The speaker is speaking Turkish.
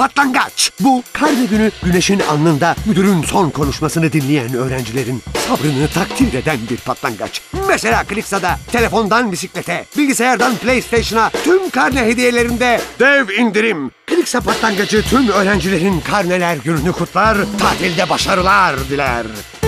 patlangaç. Bu karne günü güneşin alnında müdürün son konuşmasını dinleyen öğrencilerin sabrını takdir eden bir patlangaç. Mesela Clixa'da telefondan bisiklete, bilgisayardan PlayStation'a tüm karne hediyelerinde dev indirim. Clixa patlangacı tüm öğrencilerin karneler gününü kutlar, tatilde başarılar diler.